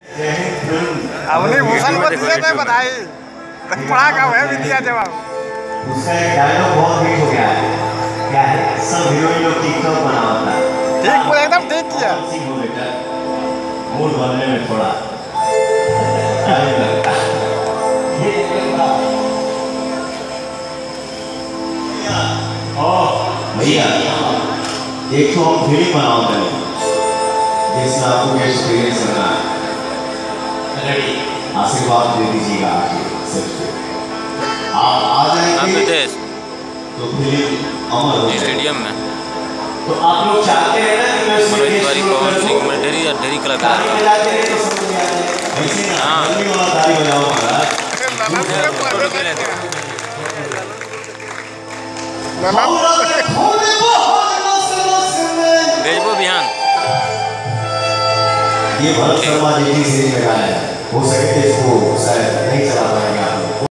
अवनी भूषण को दिए थे बधाई, पढ़ा का है भी दिया जवाब। उसका एक डायलॉग बहुत हिट हो गया है, क्या है, सब हीरोइन लोग टिकटॉक बना होता है। ठीक बोले, एकदम ठीक किया। हो बेटा, मूड बनने में थोड़ा टाइम लगता है। भैया एक तो हम फिल्म बनाते हैं जिसमें आपको एक्सपीरियंस करना है, आशीर्वाद दे दीजिएगा आके सिर्फ आप आ जाएंगे तो फिल्म अमर हो स्टेडियम में। तो आप लोग चाहते हैं ना कि मैं मनोज तिवारी पवन सिंह में ढेरी कलाकार भेजबो बिहान। ये भरत शर्मा जी की सीरीज में गाया है, हो सके इसको शायद नहीं